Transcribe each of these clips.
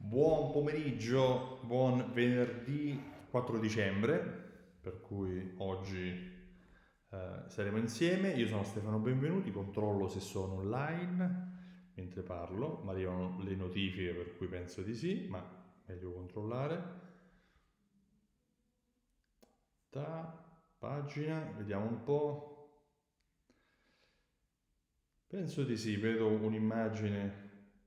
Buon pomeriggio, buon venerdì 4 dicembre, per cui oggi saremo insieme. Io sono Stefano Benvenuti, controllo se sono online mentre parlo, mi arrivano le notifiche per cui penso di sì, ma meglio controllare. Pagina, vediamo un po'. Penso di sì, vedo un'immagine.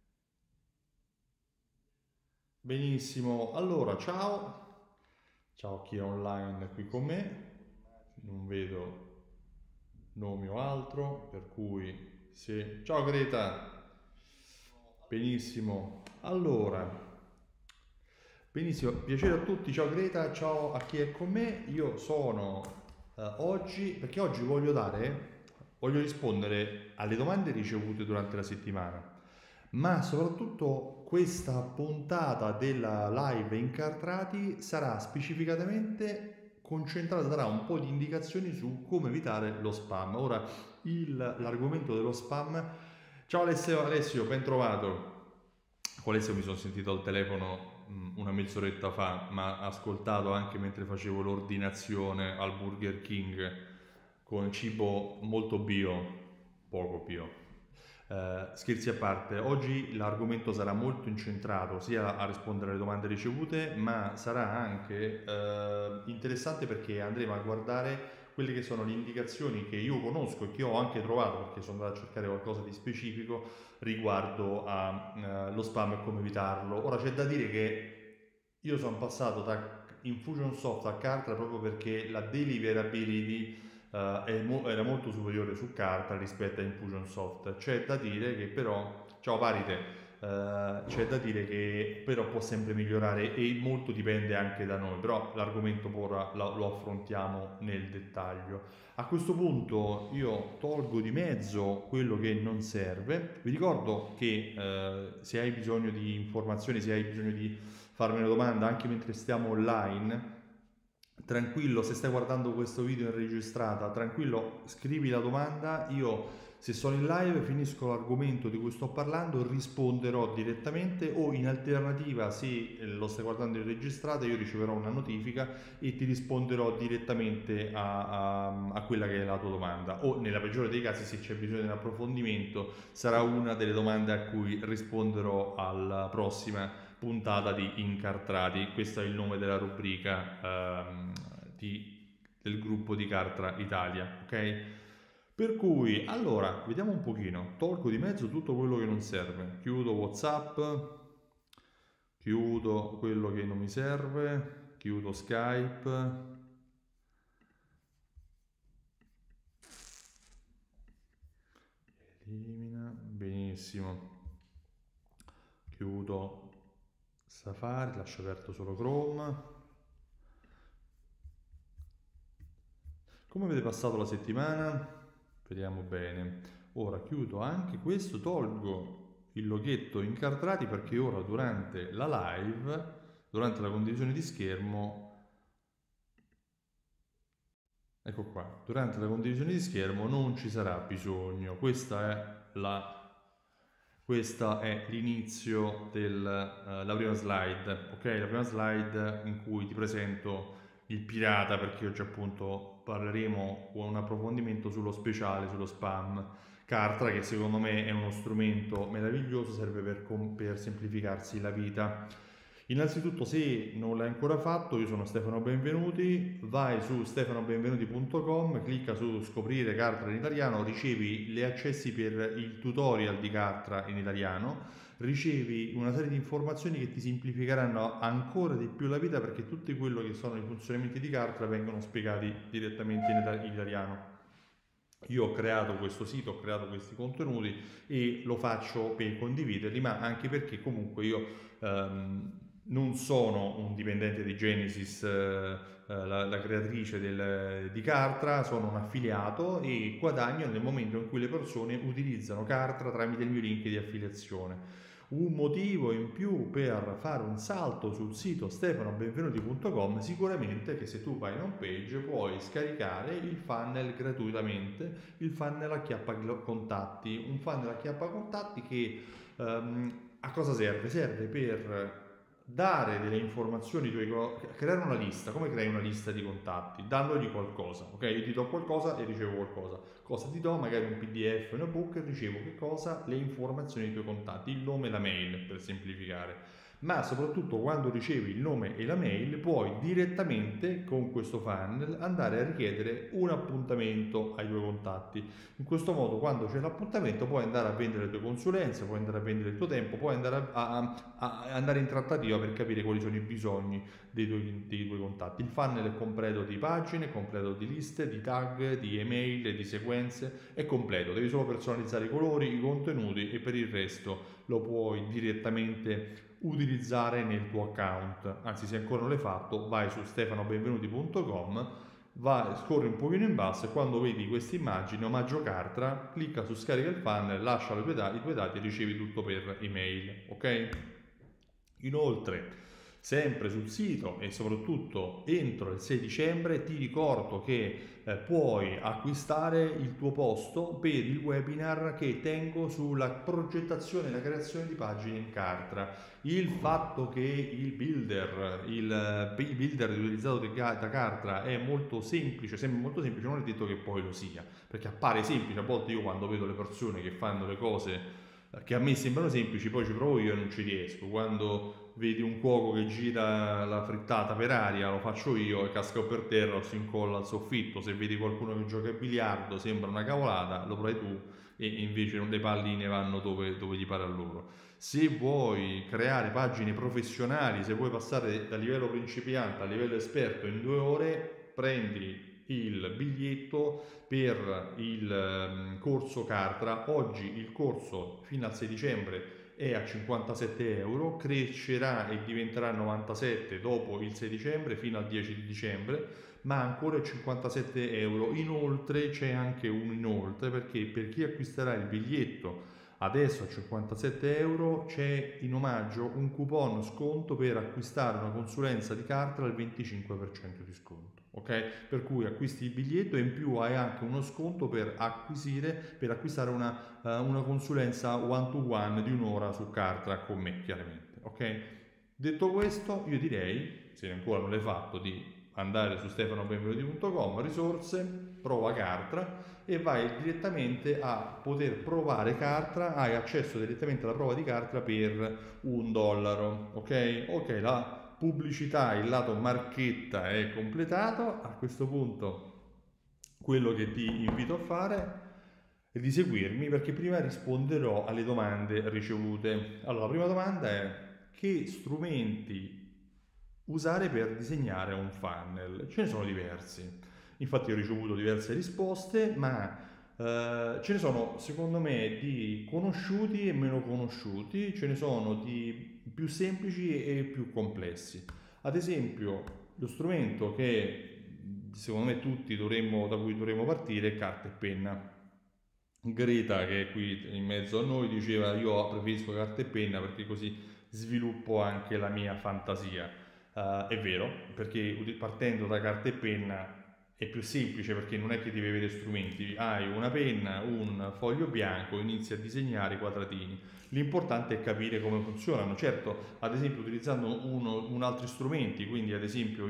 Benissimo, allora ciao a chi è online qui con me, non vedo nomi o altro, per cui sì. Ciao Greta, benissimo, allora, benissimo, piacere a tutti, ciao Greta, ciao a chi è con me, io sono oggi, perché oggi voglio rispondere alle domande ricevute durante la settimana, ma soprattutto questa puntata della live incartrati sarà specificatamente concentrata, darà un po' di indicazioni su come evitare lo spam. Ora, l'argomento dello spam. Ciao Alessio, ben trovato. Con Alessio mi sono sentito al telefono una mezz'oretta fa, ma ascoltato anche mentre facevo l'ordinazione al Burger King con cibo molto bio, poco bio. Scherzi a parte, oggi l'argomento sarà molto incentrato sia a rispondere alle domande ricevute, ma sarà anche interessante perché andremo a guardare quelle che sono le indicazioni che io conosco e che ho anche trovato, perché sono andato a cercare qualcosa di specifico riguardo allo spam e come evitarlo. Ora c'è da dire che io sono passato da Infusionsoft a Kartra proprio perché la deliverability era molto superiore su carta rispetto a Infusionsoft. C'è da dire che però, ciao Parite, c'è da dire che però può sempre migliorare e molto dipende anche da noi, però l'argomento ora lo affrontiamo nel dettaglio. A questo punto io tolgo di mezzo quello che non serve. Vi ricordo che se hai bisogno di informazioni, se hai bisogno di farmi una domanda anche mentre stiamo online, tranquillo, se stai guardando questo video in registrata, tranquillo, scrivi la domanda, io se sono in live finisco l'argomento di cui sto parlando, risponderò direttamente o in alternativa se lo stai guardando in registrata io riceverò una notifica e ti risponderò direttamente a quella che è la tua domanda o nella peggiore dei casi se c'è bisogno di un approfondimento sarà una delle domande a cui risponderò alla prossima puntata di Incartrati. Questo è il nome della rubrica del gruppo di Cartra Italia, ok? Per cui, allora, vediamo un pochino. Tolgo di mezzo tutto quello che non serve. Chiudo WhatsApp, chiudo quello che non mi serve, chiudo Skype. Elimina, benissimo. Chiudo Safari, lascio aperto solo Chrome. Come avete passato la settimana? Speriamo bene. Ora chiudo anche questo, tolgo il loghetto incartrati perché ora durante la live, durante la condivisione di schermo, ecco qua, durante la condivisione di schermo non ci sarà bisogno. Questa è l'inizio della prima slide, ok? La prima slide in cui ti presento il pirata perché oggi appunto parleremo con un approfondimento sullo speciale, sullo spam Kartra che secondo me è uno strumento meraviglioso, serve per semplificarsi la vita. Innanzitutto se non l'hai ancora fatto, io sono Stefano Benvenuti, vai su stefanobenvenuti.com, clicca su scoprire Kartra in italiano, ricevi gli accessi per il tutorial di Kartra in italiano, ricevi una serie di informazioni che ti semplificheranno ancora di più la vita perché tutti quello che sono i funzionamenti di Kartra vengono spiegati direttamente in italiano. Io ho creato questo sito, ho creato questi contenuti e lo faccio per condividerli, ma anche perché comunque io non sono un dipendente di Genesis, la creatrice di Kartra, sono un affiliato e guadagno nel momento in cui le persone utilizzano Kartra tramite il mio link di affiliazione. Un motivo in più per fare un salto sul sito stefanobenvenuti.com sicuramente che se tu vai in home page puoi scaricare il funnel gratuitamente, il funnel acchiappa contatti, un funnel acchiappa contatti che a cosa serve? Serve per dare delle informazioni, creare una lista. Come crei una lista di contatti? Dandogli qualcosa, ok? Io ti do qualcosa e ricevo qualcosa. Cosa ti do? Magari un PDF, un ebook e ricevo che cosa? Le informazioni dei tuoi contatti, il nome e la mail, per semplificare. Ma soprattutto quando ricevi il nome e la mail puoi direttamente con questo funnel andare a richiedere un appuntamento ai tuoi contatti. In questo modo, quando c'è l'appuntamento, puoi andare a vendere le tue consulenze, puoi andare a vendere il tuo tempo, puoi andare a andare in trattativa per capire quali sono i bisogni dei tuoi contatti. Il funnel è completo di pagine, è completo di liste, di tag, di email, di sequenze, è completo. Devi solo personalizzare i colori, i contenuti e per il resto lo puoi direttamente utilizzare nel tuo account. Anzi, se ancora non l'hai fatto, vai su stefanobenvenuti.com, scorri un pochino in basso e quando vedi questa immagine omaggio Kartra, clicca su scarica il funnel, lascia i tuoi dati e ricevi tutto per email, ok? Inoltre, sempre sul sito e soprattutto entro il 6 dicembre ti ricordo che puoi acquistare il tuo posto per il webinar che tengo sulla progettazione e la creazione di pagine in Kartra. Il fatto che il builder utilizzato da Kartra è molto semplice, sembra molto semplice, non è detto che poi lo sia, perché appare semplice. A volte io quando vedo le persone che fanno le cose che a me sembrano semplici, poi ci provo io e non ci riesco. Quando vedi un cuoco che gira la frittata per aria, lo faccio io e casca per terra o si incolla al soffitto. Se vedi qualcuno che gioca a biliardo, sembra una cavolata, lo provi tu e invece le palline vanno dove gli pare a loro. Se vuoi creare pagine professionali, se vuoi passare dal livello principiante al livello esperto in 2 ore, prendi il biglietto per il corso Kartra. Oggi il corso fino al 6 dicembre è a 57 euro, crescerà e diventerà 97 dopo il 6 dicembre fino al 10 di dicembre, ma ancora 57 euro. Inoltre c'è anche un inoltre, perché per chi acquisterà il biglietto adesso a 57 euro c'è in omaggio un coupon sconto per acquistare una consulenza di Kartra al 25% di sconto, ok? Per cui acquisti il biglietto e in più hai anche uno sconto per acquistare una consulenza one to one di un'ora su Kartra con me, chiaramente, ok? Detto questo, io direi, se ancora non l'hai fatto, di andare su stefanobenvenuti.com, risorse, prova Kartra e vai direttamente a poter provare Kartra. Hai accesso direttamente alla prova di Kartra per $1, ok? Ok, la pubblicità, il lato marchetta è completato. A questo punto quello che ti invito a fare è di seguirmi, perché prima risponderò alle domande ricevute. Allora, la prima domanda è: che strumenti usare per disegnare un funnel? Ce ne sono diversi. Infatti ho ricevuto diverse risposte, ma ce ne sono secondo me di conosciuti e meno conosciuti, ce ne sono di più semplici e più complessi. Ad esempio, lo strumento che secondo me da cui dovremmo partire è carta e penna. Greta, che è qui in mezzo a noi, diceva: io preferisco carta e penna perché così sviluppo anche la mia fantasia. È vero, perché partendo da carta e penna è più semplice, perché non è che devi avere strumenti, hai una penna, un foglio bianco, inizi a disegnare i quadratini. L'importante è capire come funzionano. Certo, ad esempio utilizzando altri strumenti, quindi ad esempio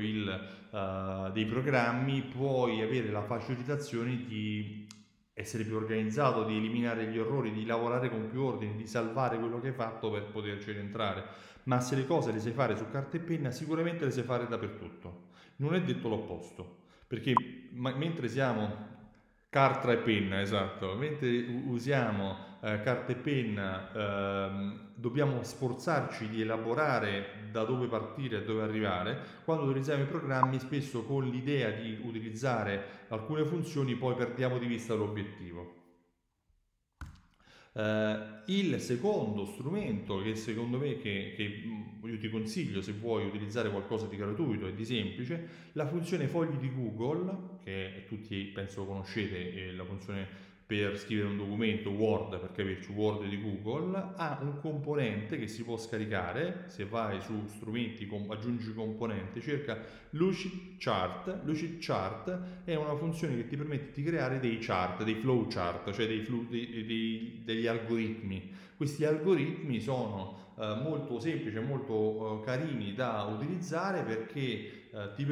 dei programmi, puoi avere la facilitazione di essere più organizzato, di eliminare gli errori, di lavorare con più ordini, di salvare quello che hai fatto per poterci rientrare. Ma se le cose le sai fare su carta e penna, sicuramente le sai fare dappertutto. Non è detto l'opposto, perché mentre siamo carta e penna, esatto, mentre usiamo carta e penna, dobbiamo sforzarci di elaborare da dove partire e dove arrivare. Quando utilizziamo i programmi, spesso con l'idea di utilizzare alcune funzioni, poi perdiamo di vista l'obiettivo. Il secondo strumento che secondo me che io ti consiglio se vuoi utilizzare qualcosa di gratuito e di semplice, la funzione fogli di Google, che tutti penso conoscete, è la funzione per scrivere un documento Word, per capirci Word di Google, ha un componente che si può scaricare. Se vai su strumenti, aggiungi componente, cerca Lucidchart. Lucidchart è una funzione che ti permette di creare dei chart, dei flow chart, cioè degli algoritmi. Questi algoritmi sono molto semplici, molto carini da utilizzare, perché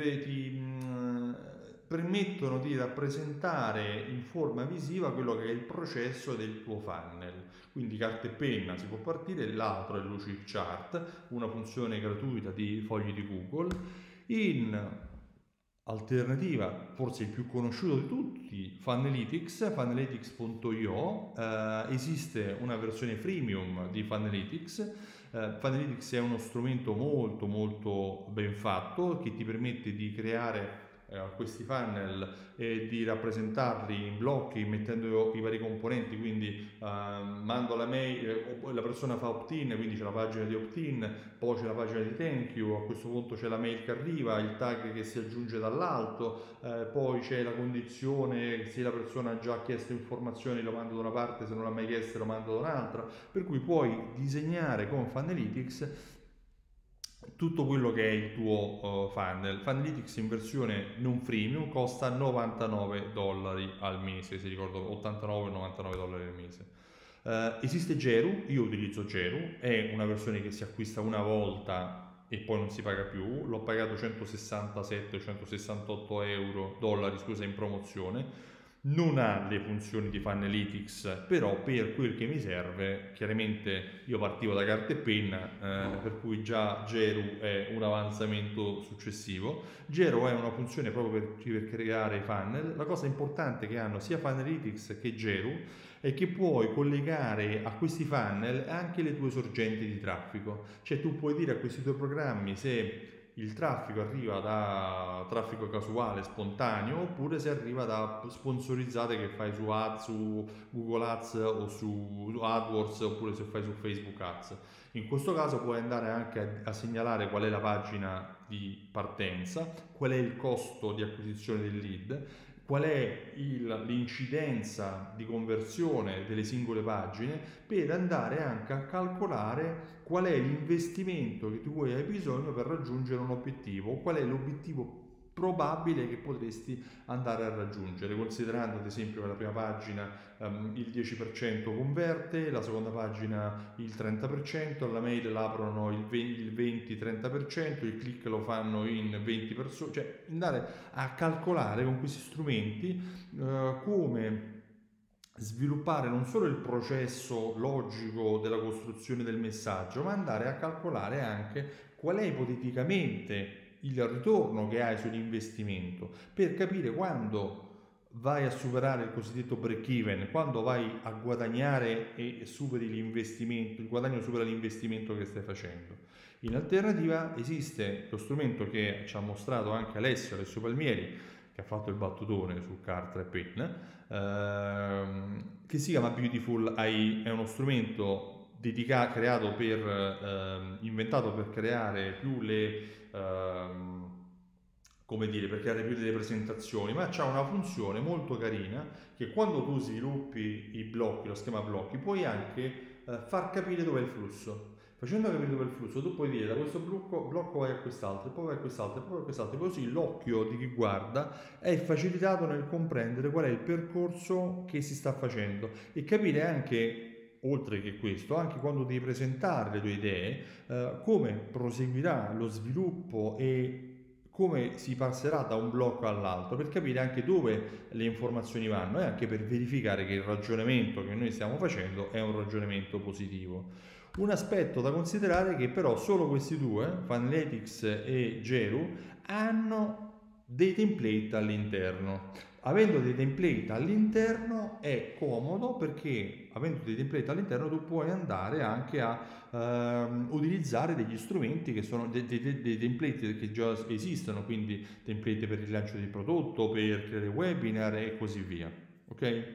permettono di rappresentare in forma visiva quello che è il processo del tuo funnel. Quindi carta e penna si può partire, l'altro è Lucidchart, una funzione gratuita di fogli di Google. In alternativa, forse il più conosciuto di tutti, Funnelytics, funnelytics.io. Esiste una versione freemium di Funnelytics. Funnelytics è uno strumento molto molto ben fatto, che ti permette di creare questi funnel e di rappresentarli in blocchi mettendo i vari componenti. Quindi mando la mail, la persona fa opt-in, quindi c'è la pagina di opt-in, poi c'è la pagina di thank you, a questo punto c'è la mail che arriva, il tag che si aggiunge dall'alto, poi c'è la condizione, se la persona ha già chiesto informazioni lo mando da una parte, se non l'ha mai chiesto lo mando da un'altra, per cui puoi disegnare con Funnelytics tutto quello che è il tuo funnel. Funnelytics in versione non freemium costa $99 al mese, se ricordo, 89-99 dollari al mese. Esiste Geru, io utilizzo Geru, è una versione che si acquista una volta e poi non si paga più. L'ho pagato 167-168 dollari, scusa, in promozione. Non ha le funzioni di Funnelytics, però per quel che mi serve, chiaramente io partivo da carta e penna, per cui già Geru è un avanzamento successivo. Geru è una funzione proprio per creare funnel. La cosa importante che hanno sia Funnelytics che Geru è che puoi collegare a questi funnel anche le tue sorgenti di traffico. Cioè tu puoi dire a questi due programmi se il traffico arriva da traffico casuale, spontaneo, oppure se arriva da sponsorizzate che fai su Ads, su Google Ads o su AdWords, oppure se fai su Facebook Ads. In questo caso puoi andare anche a segnalare qual è la pagina di partenza, qual è il costo di acquisizione del lead, qual è l'incidenza di conversione delle singole pagine, per andare anche a calcolare qual è l'investimento che tu hai bisogno per raggiungere un obiettivo, qual è l'obiettivo probabile che potresti andare a raggiungere, considerando ad esempio che la prima pagina il 10% converte, la seconda pagina il 30%, la mail l'aprono il 20-30%, il click lo fanno in 20 persone, cioè andare a calcolare con questi strumenti come sviluppare non solo il processo logico della costruzione del messaggio, ma andare a calcolare anche qual è ipoteticamente il ritorno che hai sull'investimento, per capire quando vai a superare il cosiddetto break even, quando vai a guadagnare e superi l'investimento, il guadagno supera l'investimento che stai facendo. In alternativa esiste lo strumento che ci ha mostrato anche Alessio Palmieri, che ha fatto il battutone su carta e penna, che si chiama Beautiful AI. È uno strumento creato inventato per creare più per creare più delle presentazioni, ma c'ha una funzione molto carina che quando tu sviluppi i blocchi, lo schema blocchi, puoi anche far capire dov'è il flusso. Facendo capire dove è il flusso, tu puoi dire da questo blocco vai a quest'altro, poi vai a quest'altro, poi vai a quest'altro, così l'occhio di chi guarda è facilitato nel comprendere qual è il percorso che si sta facendo e capire anche, oltre che questo, anche quando devi presentare le tue idee, come proseguirà lo sviluppo e come si passerà da un blocco all'altro, per capire anche dove le informazioni vanno e anche per verificare che il ragionamento che noi stiamo facendo è un ragionamento positivo. Un aspetto da considerare è che però solo questi due, Funnelytics e Geru, hanno dei template all'interno. Avendo dei template all'interno è comodo, perché avendo dei template all'interno tu puoi andare anche a utilizzare degli strumenti che sono dei template che già esistono, quindi template per il lancio di prodotto, per creare webinar e così via. Ok?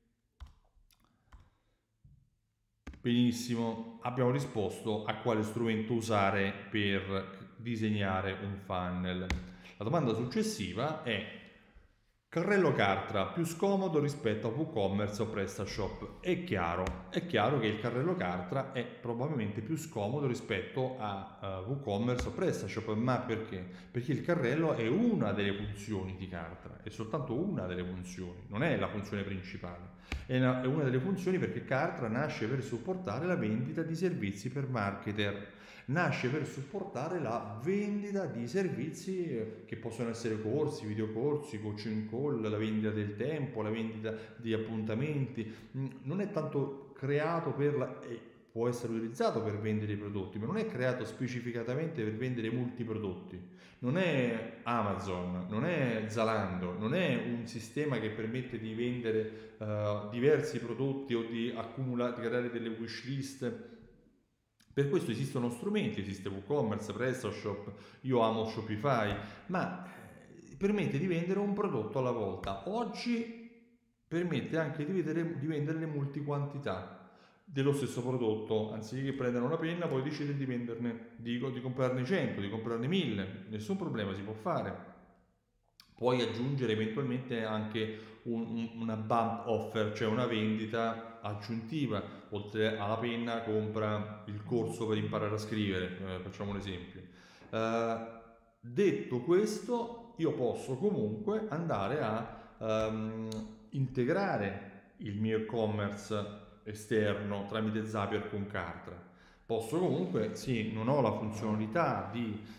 Benissimo, abbiamo risposto a quale strumento usare per disegnare un funnel. La domanda successiva è: Carrello Cartra più scomodo rispetto a WooCommerce o PrestaShop. È chiaro che il carrello Cartra è probabilmente più scomodo rispetto a WooCommerce o PrestaShop, ma perché? Perché il carrello è una delle funzioni di Cartra, è soltanto una delle funzioni, non è la funzione principale. È una delle funzioni perché Cartra nasce per supportare la vendita di servizi per marketer, nasce per supportare la vendita di servizi che possono essere corsi, videocorsi, coaching call, la vendita del tempo, la vendita di appuntamenti. Non è tanto creato può essere utilizzato per vendere i prodotti, ma non è creato specificatamente per vendere multiprodotti. Non è Amazon, non è Zalando, non è un sistema che permette di vendere diversi prodotti o di creare delle wish list. Per questo esistono strumenti, esiste WooCommerce, PrestaShop, io amo Shopify, ma permette di vendere un prodotto alla volta. Oggi permette anche di vendere le multiquantità dello stesso prodotto, anziché prendere una penna, poi decidere di venderne, di comprarne 100, di comprarne 1000, nessun problema, si può fare. Puoi aggiungere eventualmente anche una bump offer, cioè una vendita aggiuntiva. Oltre alla penna compra il corso per imparare a scrivere, facciamo un esempio. Detto questo, io posso comunque andare a integrare il mio e-commerce esterno tramite Zapier con Cartra. Posso comunque, sì, non ho la funzionalità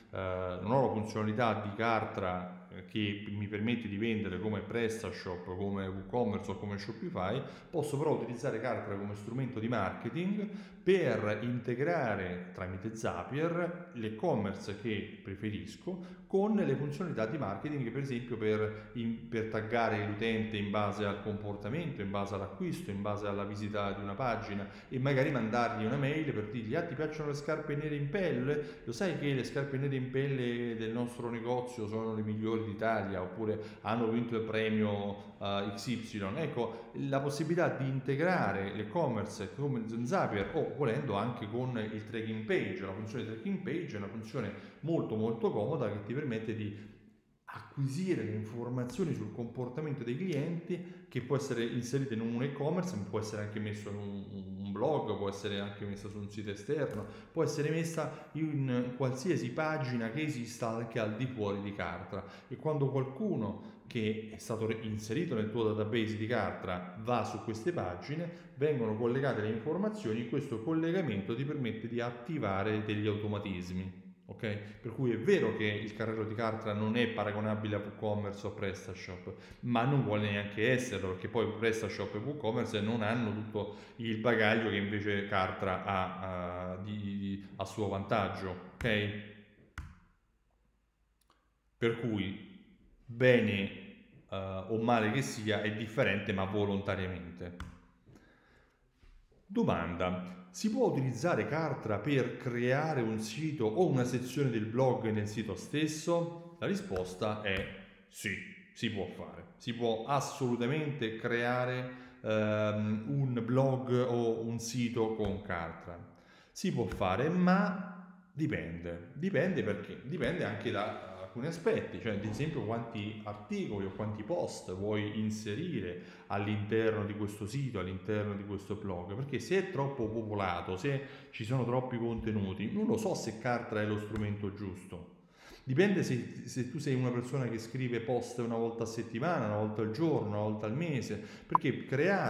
di Cartra che mi permette di vendere come PrestaShop, come WooCommerce o come Shopify. Posso però utilizzare Cartra come strumento di marketing per integrare tramite Zapier l'e-commerce che preferisco con le funzionalità di marketing, per esempio per taggare l'utente in base al comportamento, in base all'acquisto, in base alla visita di una pagina, e magari mandargli una mail per dirgli: ah, ti piacciono le scarpe nere in pelle? Lo sai che le scarpe nere in pelle del nostro negozio sono le migliori d'Italia, oppure hanno vinto il premio XY. Ecco, la possibilità di integrare l'e-commerce come Zapier, o volendo anche con il tracking page. La funzione tracking page è una funzione molto molto comoda che ti permette di acquisire le informazioni sul comportamento dei clienti, che può essere inserita in un e-commerce, ma può essere anche messo in un blog, può essere anche messa su un sito esterno, può essere messa in qualsiasi pagina che esista anche al di fuori di Cartra. E quando qualcuno che è stato inserito nel tuo database di Cartra va su queste pagine, vengono collegate le informazioni. Questo collegamento ti permette di attivare degli automatismi. Ok? Per cui è vero che il carrello di Cartra non è paragonabile a WooCommerce o PrestaShop, ma non vuole neanche esserlo, perché poi PrestaShop e WooCommerce non hanno tutto il bagaglio che invece Cartra ha a suo vantaggio. Ok? Per cui bene o male che sia, è differente, ma volontariamente. Domanda: si può utilizzare Cartra per creare un sito o una sezione del blog nel sito stesso? La risposta è sì, si può fare. Si può assolutamente creare un blog o un sito con Cartra. Si può fare, ma dipende perché dipende anche da alcuni aspetti, cioè ad esempio quanti articoli o quanti post vuoi inserire all'interno di questo sito, all'interno di questo blog, perché se è troppo popolato, se ci sono troppi contenuti, non lo so se Cartra è lo strumento giusto. Dipende se tu sei una persona che scrive post una volta a settimana, una volta al giorno, una volta al mese, perché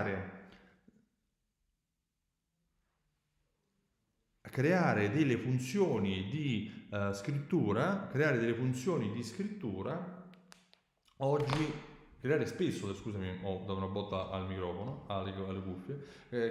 creare delle funzioni di scrittura oggi, scusami, ho dato una botta al microfono, alle cuffie.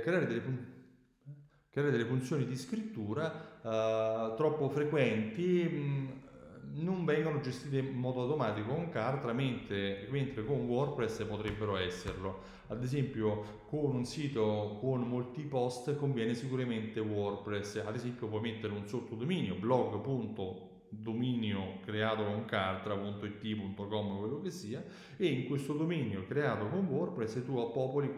Creare delle funzioni di scrittura troppo frequenti non vengono gestite in modo automatico con Cartra, mentre con WordPress potrebbero esserlo. Ad esempio, con un sito con molti post conviene sicuramente WordPress. Ad esempio, puoi mettere un sottodominio blog.dominio creato con Cartra.it.com, quello che sia, e in questo dominio creato con WordPress tu popoli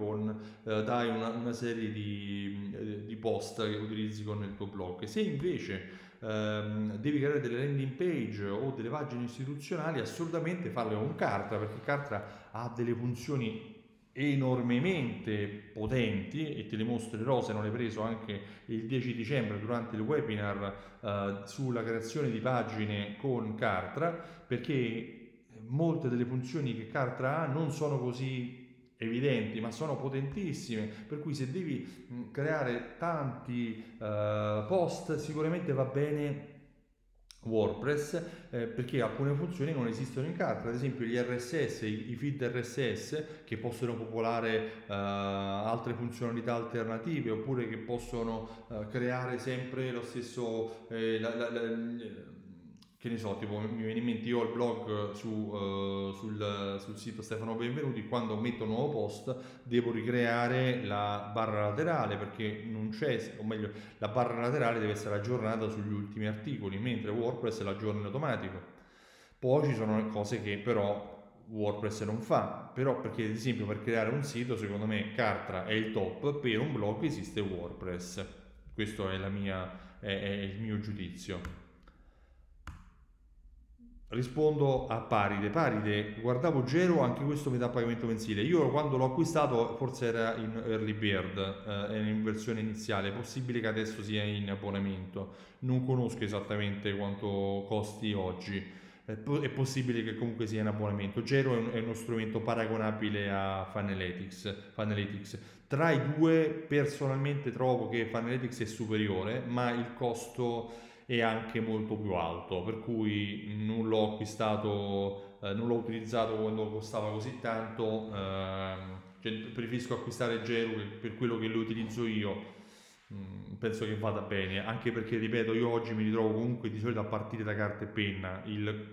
dai una serie di post che utilizzi con il tuo blog. Se invece devi creare delle landing page o delle pagine istituzionali, assolutamente farle con Kartra, perché Kartra ha delle funzioni enormemente potenti e te le mostrerò, se non l'hai preso, anche il 10 dicembre durante il webinar sulla creazione di pagine con Kartra, perché molte delle funzioni che Kartra ha non sono così evidenti, ma sono potentissime, per cui se devi creare tanti post sicuramente va bene WordPress, perché alcune funzioni non esistono in Kartra, ad esempio gli RSS, i feed RSS che possono popolare altre funzionalità alternative, oppure che possono creare sempre lo stesso che ne so, tipo mi viene in mente, io ho il blog sul sito Stefano Benvenuti, quando metto un nuovo post devo ricreare la barra laterale, perché non c'è, o meglio, la barra laterale deve essere aggiornata sugli ultimi articoli, mentre WordPress l'aggiorna in automatico. Poi ci sono cose che però WordPress non fa, però perché ad esempio per creare un sito, secondo me Kartra è il top, per un blog esiste WordPress. Questo è il mio giudizio. Rispondo a Paride, guardavo Gero, anche questo mi dà pagamento mensile. Io quando l'ho acquistato forse era in early bird, era in versione iniziale, è possibile che adesso sia in abbonamento, non conosco esattamente quanto costi oggi, è possibile che comunque sia in abbonamento. Gero è uno strumento paragonabile a Funnelytics. Tra i due personalmente trovo che Funnelytics è superiore, ma il costo è anche molto più alto, per cui non l'ho acquistato, non l'ho utilizzato quando costava così tanto, cioè preferisco acquistare Gero per quello che lo utilizzo io. Penso che vada bene, anche perché ripeto, io oggi mi ritrovo comunque di solito a partire da carta e penna.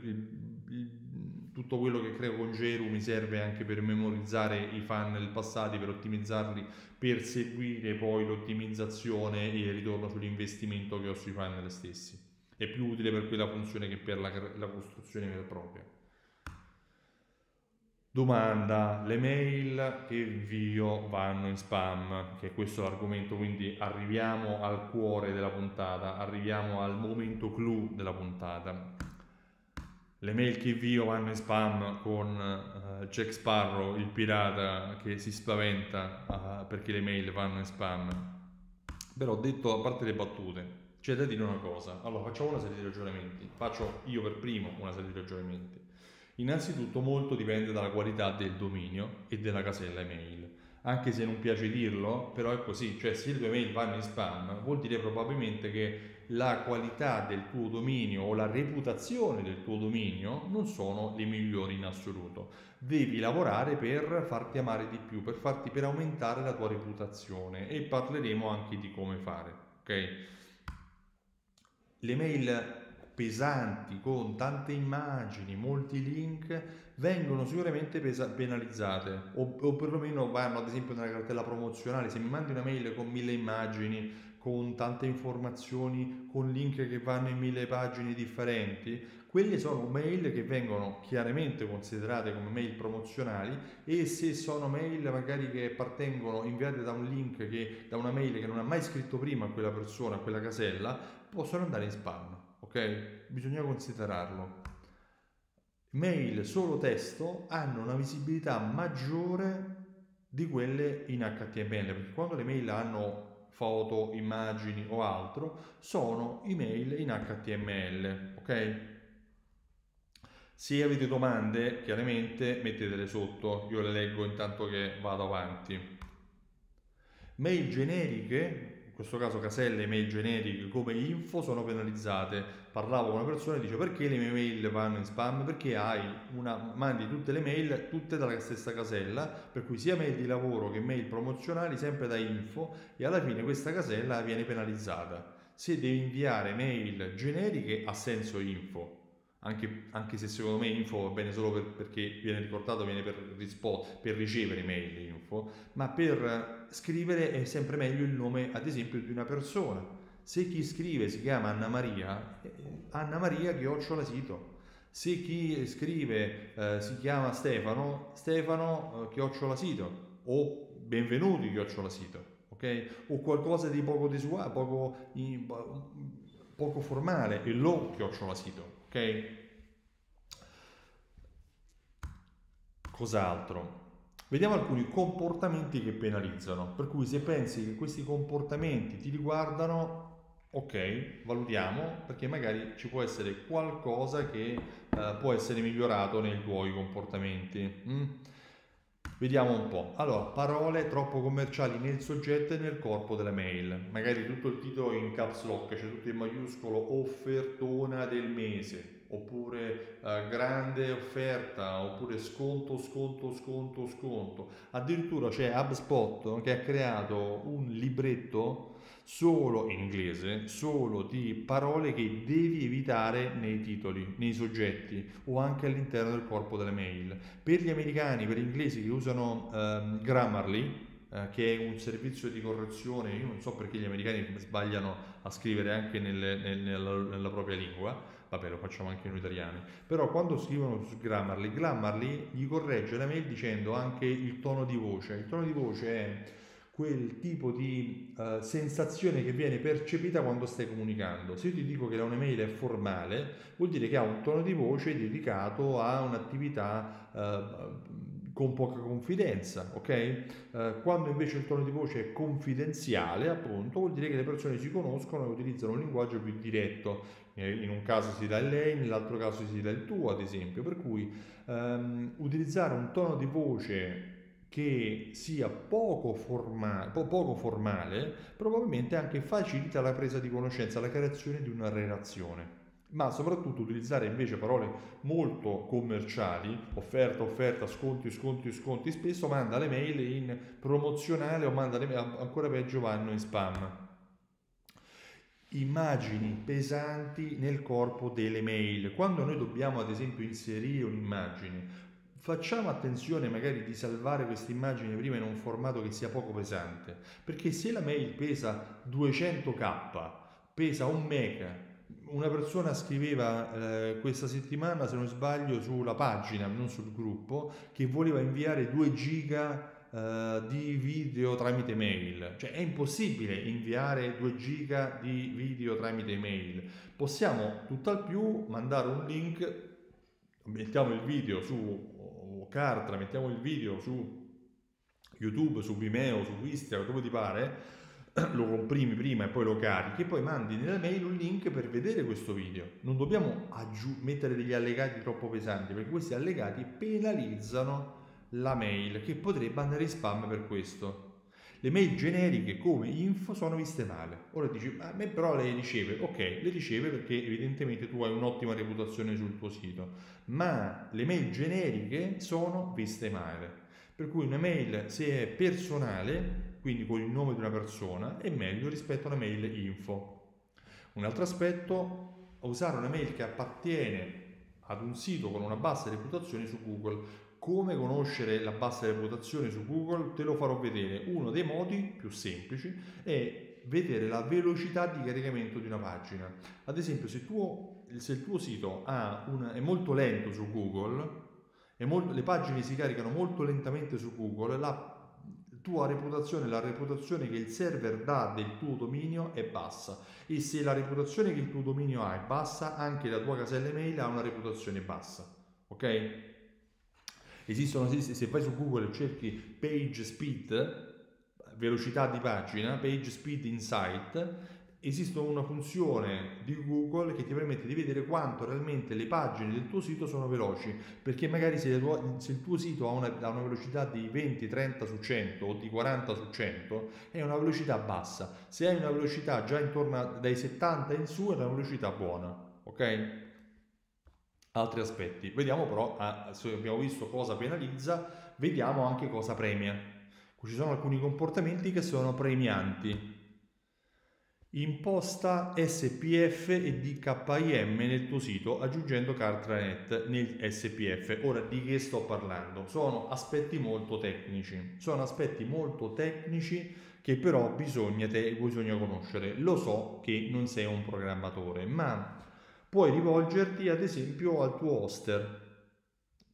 Tutto quello che creo con Gero mi serve anche per memorizzare i funnel passati, per ottimizzarli, per seguire poi l'ottimizzazione e il ritorno sull'investimento che ho sui funnel stessi. È più utile per quella funzione che per la costruzione vera e propria. Domanda: le mail che invio vanno in spam? Che è questo l'argomento, quindi arriviamo al cuore della puntata, arriviamo al momento clou della puntata. Le mail che invio vanno in spam con Jack Sparrow, il pirata che si spaventa perché le mail vanno in spam. Però detto, a parte le battute, c'è da dire una cosa. Allora facciamo una serie di ragionamenti, faccio io per primo una serie di ragionamenti. Innanzitutto molto dipende dalla qualità del dominio e della casella email, anche se non piace dirlo, però è così, cioè se le tue mail vanno in spam vuol dire probabilmente che la qualità del tuo dominio o la reputazione del tuo dominio non sono le migliori in assoluto. Devi lavorare per farti amare di più, per aumentare la tua reputazione, e parleremo anche di come fare, ok? Le mail pesanti con tante immagini, molti link vengono sicuramente penalizzate, o perlomeno vanno ad esempio nella cartella promozionale. Se mi mandi una mail con 1000 immagini, con tante informazioni, con link che vanno in 1000 pagine differenti, quelle sono mail che vengono chiaramente considerate come mail promozionali, e se sono mail magari che appartengono, inviate da un link da una mail che non ha mai scritto prima a quella persona, a quella casella, possono andare in spam, ok? Bisogna considerarlo. Mail solo testo hanno una visibilità maggiore di quelle in HTML, perché quando le mail hanno foto, immagini o altro, sono email in HTML, ok? Se avete domande, chiaramente mettetele sotto, io le leggo intanto che vado avanti. Mail generiche, in questo caso caselle mail generiche come info, sono penalizzate. Parlavo con una persona e dice: perché le mie mail vanno in spam? Perché mandi tutte le mail tutte dalla stessa casella, per cui sia mail di lavoro che mail promozionali sempre da info, e alla fine questa casella viene penalizzata. Se devi inviare mail generiche ha senso info, anche se secondo me info va bene solo perché viene ricordato, viene per ricevere mail info, ma per scrivere è sempre meglio il nome, ad esempio, di una persona. Se chi scrive si chiama Anna Maria, Anna Maria @sito. Se chi scrive si chiama Stefano, Stefano @sito, o benvenuti @sito, ok? O qualcosa di poco poco formale, hello@sito, ok? Cos'altro? Vediamo alcuni comportamenti che penalizzano, per cui se pensi che questi comportamenti ti riguardano, ok, valutiamo, perché magari ci può essere qualcosa che può essere migliorato nei tuoi comportamenti. Vediamo un po'. Allora, parole troppo commerciali nel soggetto e nel corpo della mail. Magari tutto il titolo in caps lock, c'è tutto in maiuscolo, offertona del mese, oppure grande offerta, oppure sconto, sconto, sconto, sconto. Addirittura c'è HubSpot che ha creato un libretto solo in inglese, solo di parole che devi evitare nei titoli, nei soggetti o anche all'interno del corpo delle mail. Per gli americani, per gli inglesi che usano Grammarly, che è un servizio di correzione, io non so perché gli americani sbagliano a scrivere anche nella propria lingua, vabbè lo facciamo anche noi italiani, però quando scrivono su Grammarly, Grammarly gli corregge la mail dicendo anche il tono di voce. Il tono di voce è quel tipo di sensazione che viene percepita quando stai comunicando. Se io ti dico che un'email è formale, vuol dire che ha un tono di voce dedicato a un'attività con poca confidenza, ok? Quando invece il tono di voce è confidenziale, appunto, vuol dire che le persone si conoscono e utilizzano un linguaggio più diretto. In un caso si dà il lei, nell'altro caso si dà il tu, ad esempio. Per cui utilizzare un tono di voce che sia poco formale, probabilmente anche facilita la presa di conoscenza, la creazione di una relazione. Ma soprattutto utilizzare invece parole molto commerciali, offerta, offerta, sconti, sconti, sconti, spesso manda le mail in promozionale o manda le mail, ancora peggio vanno in spam. Immagini pesanti nel corpo delle mail. Quando noi dobbiamo ad esempio inserire un'immagine, facciamo attenzione magari di salvare questa immagine prima in un formato che sia poco pesante, perché se la mail pesa 200k, pesa 1 mega, una persona scriveva questa settimana, se non sbaglio, sulla pagina, non sul gruppo, che voleva inviare 2 giga di video tramite mail. Cioè è impossibile inviare 2 giga di video tramite mail. Possiamo tutt'al più mandare un link, mettiamo il video su Kartra, mettiamo il video su YouTube, su Vimeo, su Instagram, dove ti pare, lo comprimi prima e poi lo carichi e poi mandi nella mail un link per vedere questo video. Non dobbiamo mettere degli allegati troppo pesanti, perché questi allegati penalizzano la mail, che potrebbe andare in spam per questo. Le mail generiche come info sono viste male. Ora dici, a me però le riceve. Ok, le riceve perché evidentemente tu hai un'ottima reputazione sul tuo sito, ma le mail generiche sono viste male. Per cui una mail, se è personale, quindi con il nome di una persona, è meglio rispetto a una mail info. Un altro aspetto, usare una mail che appartiene ad un sito con una bassa reputazione su Google. Come conoscere la bassa reputazione su Google? Te lo farò vedere. Uno dei modi più semplici è vedere la velocità di caricamento di una pagina. Ad esempio, se il tuo sito è molto lento su Google, le pagine si caricano molto lentamente su Google, la tua reputazione, la reputazione che il server dà del tuo dominio è bassa, e se la reputazione che il tuo dominio ha è bassa, anche la tua casella email ha una reputazione bassa, ok? Esistono, se vai su Google e cerchi page speed, velocità di pagina, page speed insight, esiste una funzione di Google che ti permette di vedere quanto realmente le pagine del tuo sito sono veloci, perché magari se il tuo sito ha una velocità di 20, 30 su 100 o di 40 su 100 è una velocità bassa. Se hai una velocità già intorno dai 70 in su è una velocità buona, ok? Altri aspetti. Vediamo però, se abbiamo visto cosa penalizza, vediamo anche cosa premia. Ci sono alcuni comportamenti che sono premianti. Imposta SPF e DKIM nel tuo sito aggiungendo Kartranet nel SPF. Ora di che sto parlando? Sono aspetti molto tecnici. Sono aspetti molto tecnici che però bisogna conoscere. Lo so che non sei un programmatore, ma puoi rivolgerti ad esempio al tuo hoster.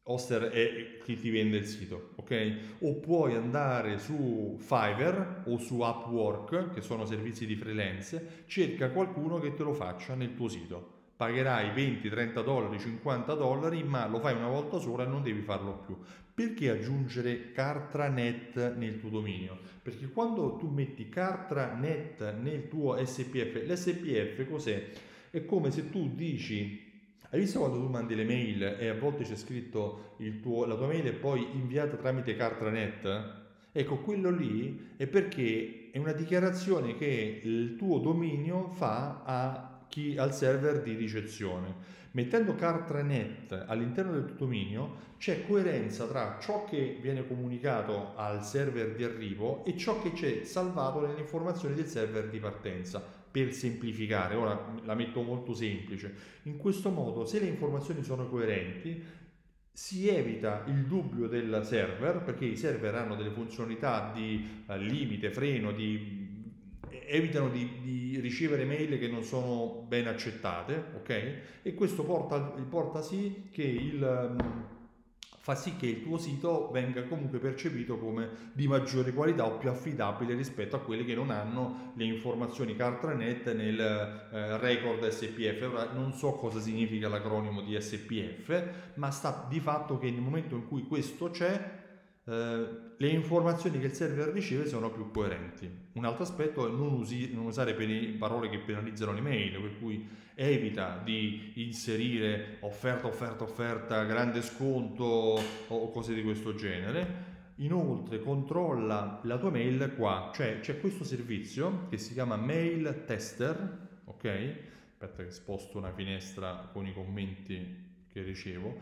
hoster è chi ti vende il sito, ok? O puoi andare su Fiverr o su Upwork, che sono servizi di freelance, cerca qualcuno che te lo faccia nel tuo sito. Pagherai 20, 30 dollari, 50 dollari, ma lo fai una volta sola e non devi farlo più. Perché aggiungere Cartranet nel tuo dominio? Perché quando tu metti Cartranet nel tuo SPF, l'SPF cos'è? È come se tu dici, hai visto quando tu mandi le mail e a volte c'è scritto la tua mail e poi inviata tramite Cartranet? Ecco, quello lì è perché è una dichiarazione che il tuo dominio fa al server di ricezione. Mettendo Cartranet all'interno del tuo dominio c'è coerenza tra ciò che viene comunicato al server di arrivo e ciò che c'è salvato nelle informazioni del server di partenza. Per semplificare, ora la metto molto semplice, in questo modo se le informazioni sono coerenti si evita il dubbio del server, perché i server hanno delle funzionalità di limite, freno, evitano di ricevere mail che non sono ben accettate, ok? E questo porta sì che fa sì che il tuo sito venga comunque percepito come di maggiore qualità o più affidabile rispetto a quelli che non hanno le informazioni Cartranet nel record SPF. Ora non so cosa significa l'acronimo di SPF, ma sta di fatto che nel momento in cui questo c'è, le informazioni che il server riceve sono più coerenti. Un altro aspetto è non usare parole che penalizzano le mail, per cui evita di inserire offerta, grande sconto o cose di questo genere. Inoltre controlla la tua mail qua, cioè c'è questo servizio che si chiama Mail Tester, ok? Aspetta che sposto una finestra con i commenti che ricevo.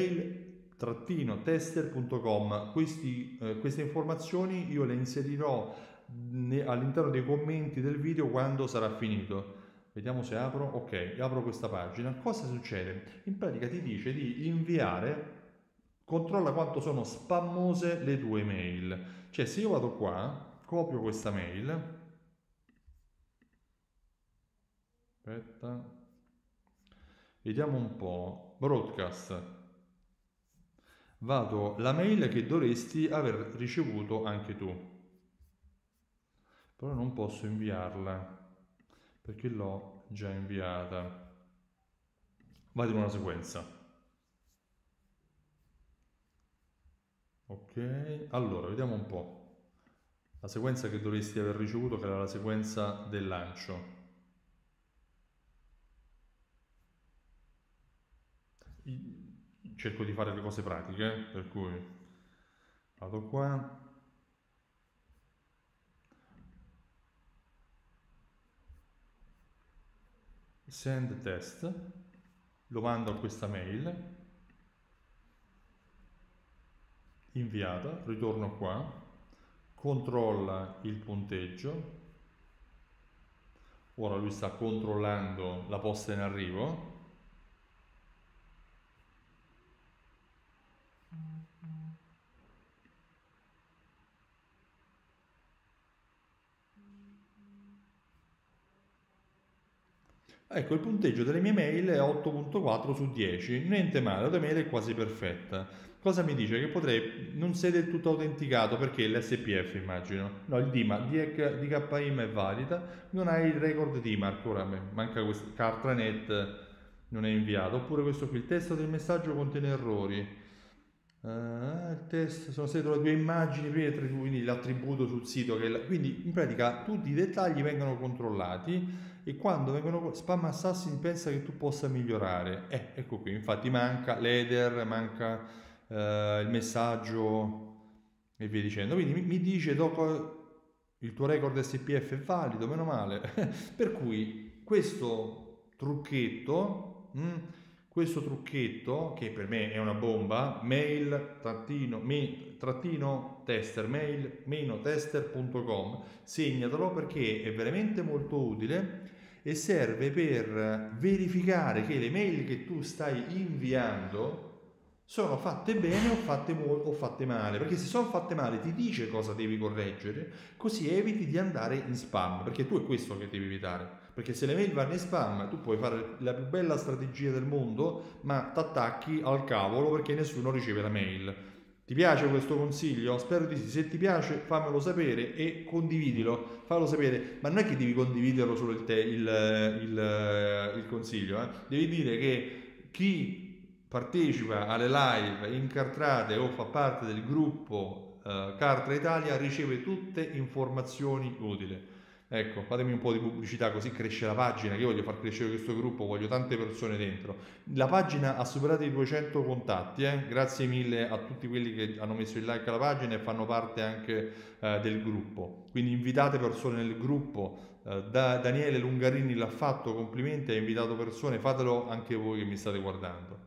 Mail-tester.com. Queste informazioni io le inserirò all'interno dei commenti del video quando sarà finito. Vediamo se apro. Ok, apro questa pagina. Cosa succede? In pratica ti dice di inviare, controlla quanto sono spammose le tue mail. Cioè se io vado qua, copio questa mail, aspetta, vediamo un po', broadcast, vado la mail che dovresti aver ricevuto anche tu, però non posso inviarla perché l'ho già inviata. Vado in una sequenza. Ok, allora vediamo un po' la sequenza che dovresti aver ricevuto, che era la sequenza del lancio. Cerco di fare le cose pratiche, per cui vado qua, send test, lo mando a questa mail, inviata, ritorno qua, controlla il punteggio, ora lui sta controllando la posta in arrivo, ecco il punteggio delle mie mail è 8.4 su 10, niente male, la tua mail è quasi perfetta. Cosa mi dice? Che potrei, non sei del tutto autenticato perché l'SPF immagino, no il DKIM è valida, non hai il record DMARC, ora manca questo, Cartranet non è inviato, oppure questo qui, il testo del messaggio contiene errori. Il test sono state le due immagini prima e quindi l'attributo sul sito quindi in pratica tutti i dettagli vengono controllati e quando vengono spam assassin pensa che tu possa migliorare, ecco qui infatti manca l'header, manca il messaggio e via dicendo, quindi mi dice dopo il tuo record SPF è valido, meno male. Per cui questo trucchetto che per me è una bomba, mail-tester, mail-tester.com, segnatelo perché è veramente molto utile e serve per verificare che le mail che tu stai inviando sono fatte bene o fatte male, perché se sono fatte male ti dice cosa devi correggere, così eviti di andare in spam, perché tu è questo che devi evitare, perché se le mail vanno in spam tu puoi fare la più bella strategia del mondo, ma ti attacchi al cavolo perché nessuno riceve la mail. Ti piace questo consiglio? Spero di sì. Se ti piace fammelo sapere e condividilo, fallo sapere, ma non è che devi condividerlo solo il consiglio, devi dire che chi partecipa alle live incartrate o fa parte del gruppo Cartra Italia riceve tutte informazioni utili. Ecco, fatemi un po' di pubblicità così cresce la pagina, che io voglio far crescere questo gruppo, voglio tante persone dentro. La pagina ha superato i 200 contatti, grazie mille a tutti quelli che hanno messo il like alla pagina e fanno parte anche del gruppo. Quindi invitate persone nel gruppo, Daniele Lungarini l'ha fatto, complimenti, ha invitato persone, fatelo anche voi che mi state guardando.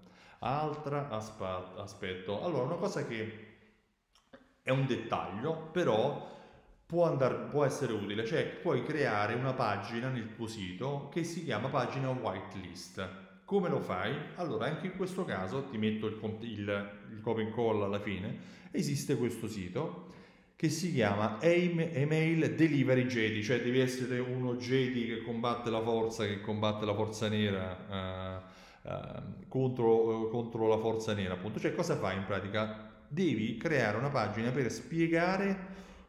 Aspetto. Allora, una cosa che è un dettaglio, però può essere utile, cioè puoi creare una pagina nel tuo sito che si chiama pagina whitelist. Come lo fai? Allora, anche in questo caso ti metto il copy and call alla fine. Esiste questo sito che si chiama Email Delivery Jedi, cioè devi essere uno Jedi che combatte la forza nera contro la forza nera, appunto. Cioè, cosa fai in pratica? Devi creare una pagina per spiegare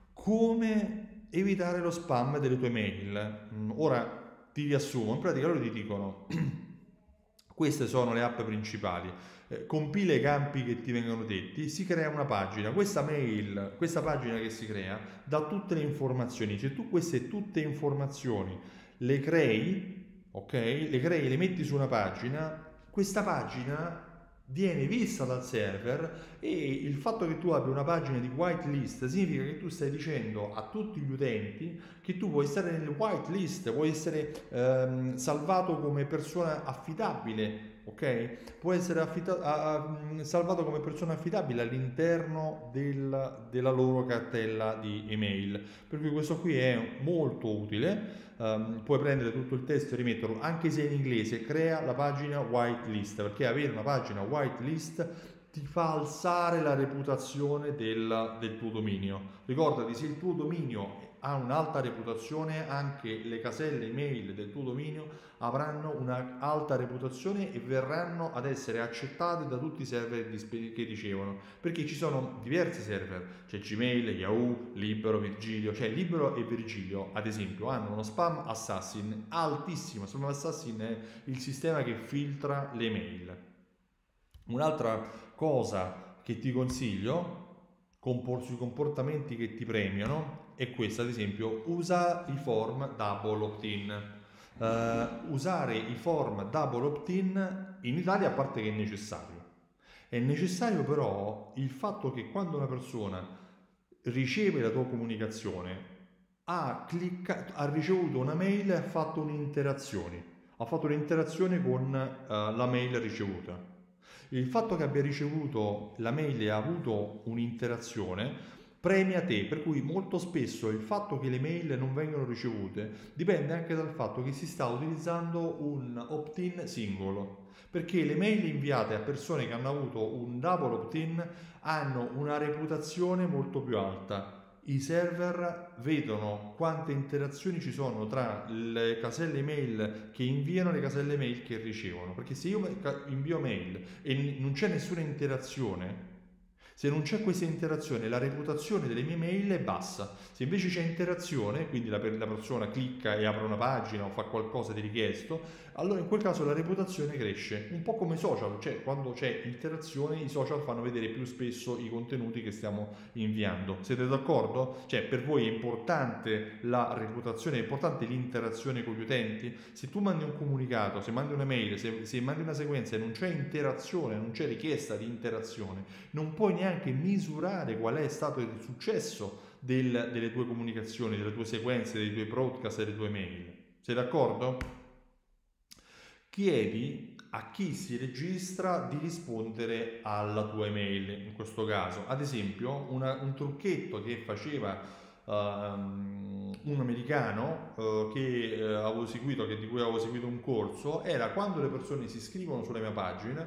come evitare lo spam delle tue mail. Ora ti riassumo, in pratica loro ti dicono queste sono le app principali, compila i campi che ti vengono detti, si crea una pagina, questa pagina che si crea dà tutte le informazioni, se tu queste tutte informazioni le crei, ok? Le metti su una pagina, questa pagina viene vista dal server e il fatto che tu abbia una pagina di whitelist significa che tu stai dicendo a tutti gli utenti che tu vuoi stare nel whitelist, vuoi essere salvato come persona affidabile, ok? Può essere salvato come persona affidabile all'interno della loro cartella di email, per cui questo qui è molto utile. Puoi prendere tutto il testo e rimetterlo, anche se in inglese, crea la pagina whitelist, perché avere una pagina whitelist ti fa alzare la reputazione del tuo dominio. Ricordati, se il tuo dominio ha un'alta reputazione, anche le caselle email del tuo dominio avranno un'alta reputazione e verranno ad essere accettate da tutti i server che ricevono, perché ci sono diversi server, c'è Gmail, Yahoo, Libero, Virgilio, cioè Libero e Virgilio ad esempio hanno uno spam assassin altissimo. Spam assassin è il sistema che filtra le mail. Un'altra cosa che ti consiglio sui comportamenti che ti premiano è questa, ad esempio: usa i form double opt-in. Usare i form double opt-in in Italia, a parte che è necessario però il fatto che quando una persona riceve la tua comunicazione ha ricevuto una mail e ha fatto un'interazione con la mail ricevuta. Il fatto che abbia ricevuto la mail e ha avuto un'interazione premia te, per cui molto spesso il fatto che le mail non vengono ricevute dipende anche dal fatto che si sta utilizzando un opt-in singolo, perché le mail inviate a persone che hanno avuto un double opt-in hanno una reputazione molto più alta. I server vedono quante interazioni ci sono tra le caselle mail che inviano e le caselle mail che ricevono, perché se io invio mail e non c'è nessuna interazione, se non c'è questa interazione, la reputazione delle mie mail è bassa. Se invece c'è interazione, quindi la persona clicca e apre una pagina o fa qualcosa di richiesto, allora in quel caso la reputazione cresce. Un po' come i social, cioè quando c'è interazione i social fanno vedere più spesso i contenuti che stiamo inviando. Siete d'accordo? Cioè, per voi è importante la reputazione, è importante l'interazione con gli utenti? Se tu mandi un comunicato, se mandi una mail, se mandi una sequenza e non c'è interazione, non c'è richiesta di interazione, non puoi neanche misurare qual è stato il successo delle tue comunicazioni, delle tue sequenze, dei tuoi broadcast e delle tue mail. Sei d'accordo? Chiedi a chi si registra di rispondere alla tua email, in questo caso. Ad esempio, un trucchetto che faceva un americano di cui avevo seguito un corso, era: quando le persone si iscrivono sulla mia pagina,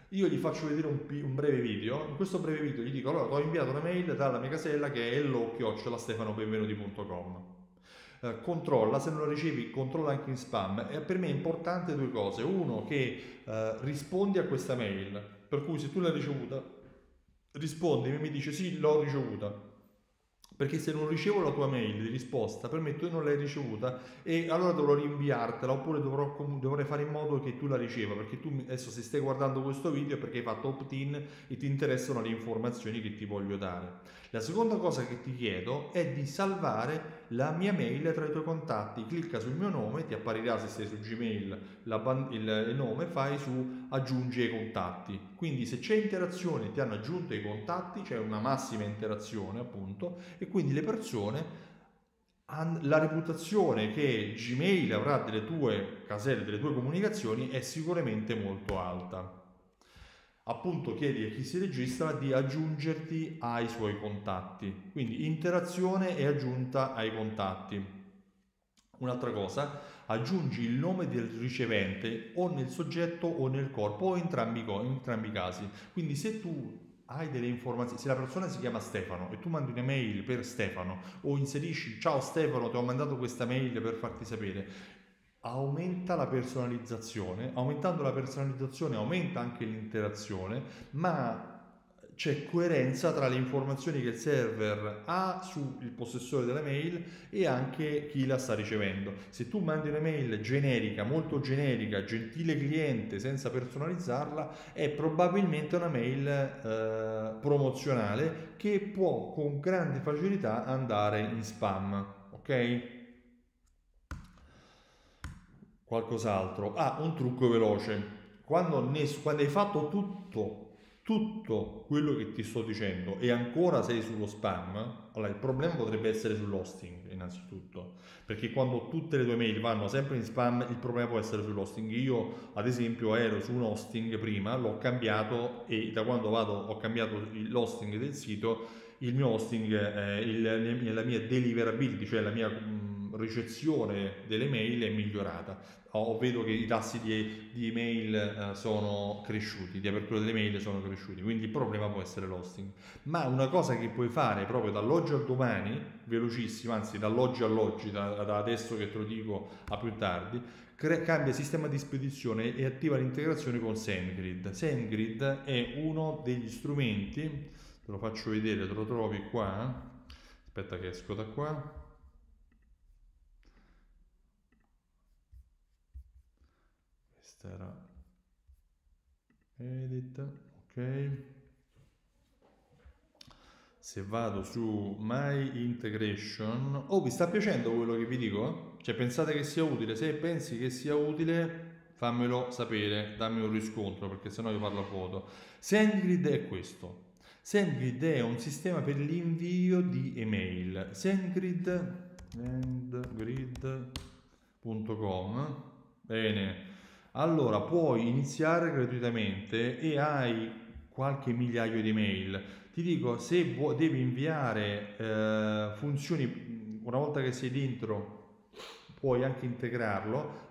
io gli faccio vedere un breve video. In questo breve video gli dico: allora, ti ho inviato una mail dalla mia casella che è hello@stefanobenvenuti.com. Controlla, se non la ricevi controlla anche in spam. E per me è importante due cose: uno, che rispondi a questa mail, per cui se tu l'hai ricevuta rispondi e mi dice sì, l'ho ricevuta, perché se non ricevo la tua mail di risposta, per me tu non l'hai ricevuta e allora dovrò rinviartela, oppure dovrei fare in modo che tu la riceva, perché tu adesso, se stai guardando questo video, è perché hai fatto opt-in e ti interessano le informazioni che ti voglio dare. La seconda cosa che ti chiedo è di salvare la mia mail tra i tuoi contatti. Clicca sul mio nome, ti apparirà, se sei su Gmail, il nome, fai su aggiungi ai contatti. Quindi se c'è interazione, ti hanno aggiunto ai contatti, c'è una massima interazione appunto, e quindi le persone, la reputazione che Gmail avrà delle tue caselle, delle tue comunicazioni, è sicuramente molto alta. Appunto, chiedi a chi si registra di aggiungerti ai suoi contatti, quindi interazione e aggiunta ai contatti. Un'altra cosa, aggiungi il nome del ricevente o nel soggetto o nel corpo, o in entrambi i casi. Quindi se tu hai delle informazioni, se la persona si chiama Stefano e tu mandi un'email per Stefano, o inserisci ciao Stefano, ti ho mandato questa mail per farti sapere, aumenta la personalizzazione. Aumentando la personalizzazione aumenta anche l'interazione, ma c'è coerenza tra le informazioni che il server ha sul possessore della mail e anche chi la sta ricevendo. Se tu mandi una mail generica, molto generica, gentile cliente, senza personalizzarla, è probabilmente una mail promozionale che può con grande facilità andare in spam. Ok? Qualcos'altro? Ah, un trucco veloce. Quando hai fatto tutto quello che ti sto dicendo e ancora sei sullo spam, allora il problema potrebbe essere sull'hosting, innanzitutto. Perché quando tutte le tue mail vanno sempre in spam, il problema può essere sull'hosting. Io, ad esempio, ero su un hosting prima, l'ho cambiato, e da quando ho cambiato l'hosting del sito, il mio hosting, la mia deliverability, cioè la mia ricezione delle mail, è migliorata. Vedo che i tassi di email sono cresciuti, di apertura delle mail sono cresciuti, quindi il problema può essere l'hosting. Ma una cosa che puoi fare proprio dall'oggi al domani, velocissima, anzi dall'oggi all'oggi, da adesso che te lo dico a più tardi, cambia sistema di spedizione e attiva l'integrazione con SendGrid. SendGrid è uno degli strumenti, te lo faccio vedere, te lo trovi qua, aspetta che esco da qua. Questa era edit, ok. Se vado su My Integration, oh, vi sta piacendo quello che vi dico? Cioè, pensate che sia utile? Se pensi che sia utile, fammelo sapere, dammi un riscontro, perché sennò io parlo a vuoto. SendGrid è questo. SendGrid è un sistema per l'invio di email. SendGrid.com. Bene. Allora, puoi iniziare gratuitamente e hai qualche migliaio di mail. Ti dico, se devi inviare funzioni, una volta che sei dentro, puoi anche integrarlo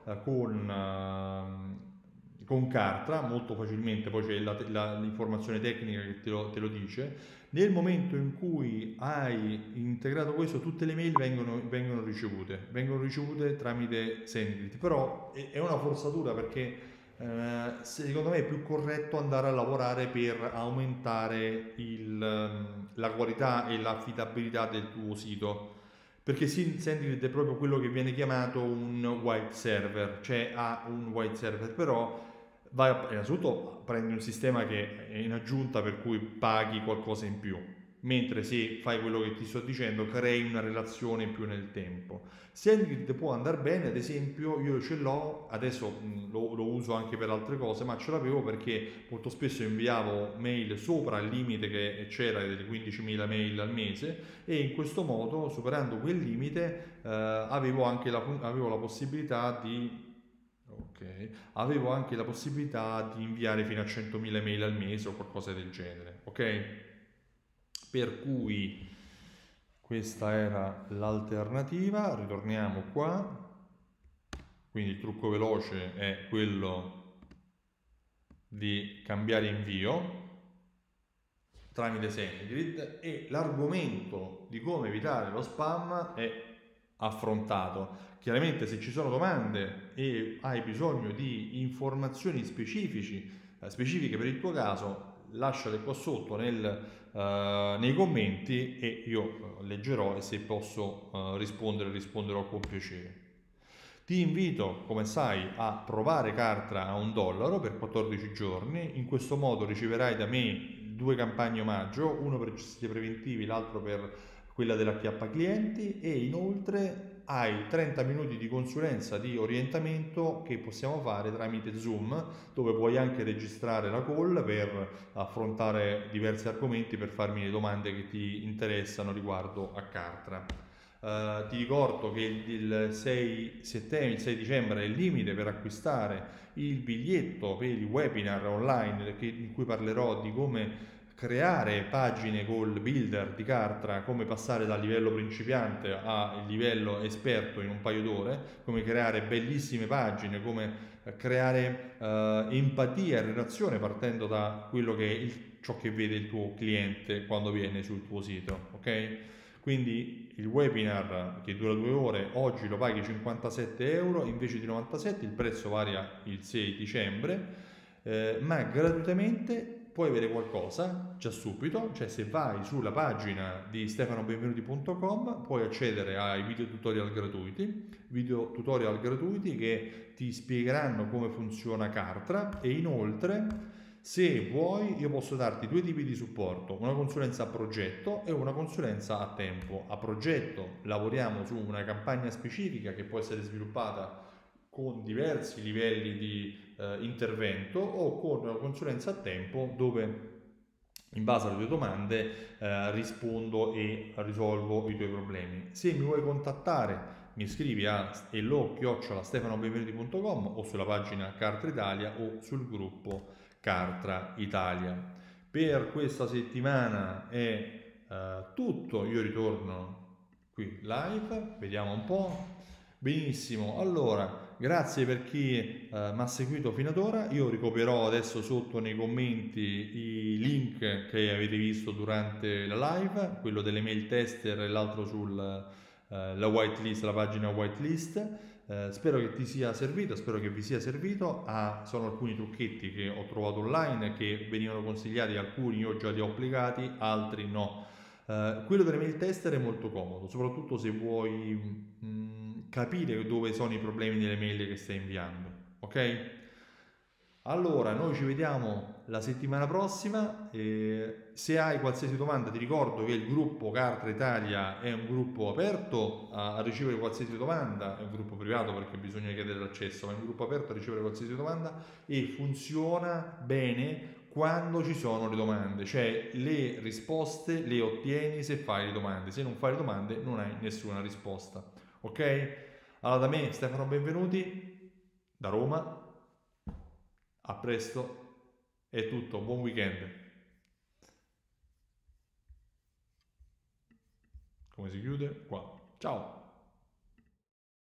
con Kartra molto facilmente, poi c'è l'informazione tecnica che te lo dice. Nel momento in cui hai integrato questo, tutte le mail vengono ricevute tramite SendGrid, però è una forzatura, perché secondo me è più corretto andare a lavorare per aumentare la qualità e l'affidabilità del tuo sito, perché SendGrid è proprio quello che viene chiamato un white server, cioè ha un white server, però innanzitutto prendi un sistema che è in aggiunta, per cui paghi qualcosa in più, mentre se fai quello che ti sto dicendo crei una relazione in più nel tempo. SendGrid può andare bene, ad esempio io ce l'ho, adesso lo uso anche per altre cose, ma ce l'avevo perché molto spesso inviavo mail sopra il limite che c'era delle 15.000 mail al mese, e in questo modo, superando quel limite, avevo la possibilità di avevo anche la possibilità di inviare fino a 100.000 mail al mese o qualcosa del genere, ok? Per cui questa era l'alternativa. Ritorniamo qua. Quindi il trucco veloce è quello di cambiare invio tramite SendGrid e l'argomento di come evitare lo spam è affrontato. Chiaramente se ci sono domande e hai bisogno di informazioni specifiche per il tuo caso, lasciale qua sotto nei commenti e io leggerò e se posso risponderò con piacere. Ti invito, come sai, a provare Kartra a $1 per 14 giorni. In questo modo riceverai da me 2 campagne omaggio, uno per gestire preventivi, l'altro per quella dell'acchiappa clienti, e inoltre hai 30 minuti di consulenza di orientamento che possiamo fare tramite Zoom, dove puoi anche registrare la call per affrontare diversi argomenti, per farmi le domande che ti interessano riguardo a Kartra. Ti ricordo che il 6 dicembre è il limite per acquistare il biglietto per il webinar online in cui parlerò di come creare pagine col builder di Kartra, come passare dal livello principiante al livello esperto in un paio d'ore, come creare bellissime pagine, come creare empatia e relazione partendo da quello che è ciò che vede il tuo cliente quando viene sul tuo sito, ok? Quindi il webinar che dura 2 ore, oggi lo paghi 57 euro invece di 97, il prezzo varia il 6 dicembre, ma gratuitamente puoi avere qualcosa già subito, cioè se vai sulla pagina di stefanobenvenuti.com puoi accedere ai video tutorial gratuiti che ti spiegheranno come funziona Kartra, e inoltre se vuoi io posso darti 2 tipi di supporto, una consulenza a progetto e una consulenza a tempo. A progetto lavoriamo su una campagna specifica che può essere sviluppata con diversi livelli di intervento, o con una consulenza a tempo dove in base alle tue domande rispondo e risolvo i tuoi problemi. Se mi vuoi contattare mi scrivi a hello@stefanobenvenuti.com o sulla pagina Kartra Italia o sul gruppo Kartra Italia. Per questa settimana è tutto, io ritorno qui live, vediamo un po'. Benissimo, allora grazie per chi mi ha seguito fino ad ora. Io ricopierò adesso sotto nei commenti i link che avete visto durante la live, quello delle mail tester e l'altro sulla whitelist, la pagina whitelist. Spero che ti sia servito, spero che vi sia servito. Sono alcuni trucchetti che ho trovato online che venivano consigliati, alcuni io già li ho applicati, altri no. Quello delle mail tester è molto comodo, soprattutto se vuoi capire dove sono i problemi delle mail che stai inviando, ok? Allora, noi ci vediamo la settimana prossima. Se hai qualsiasi domanda, ti ricordo che il gruppo Kartra Italia è un gruppo aperto a ricevere qualsiasi domanda, è un gruppo privato perché bisogna chiedere l'accesso, ma è un gruppo aperto a ricevere qualsiasi domanda e funziona bene quando ci sono le domande, cioè le risposte le ottieni se fai le domande, se non fai le domande non hai nessuna risposta, ok? Allora da me Stefano Benvenuti, da Roma. A presto, è tutto, buon weekend. Come si chiude? Qua. Ciao.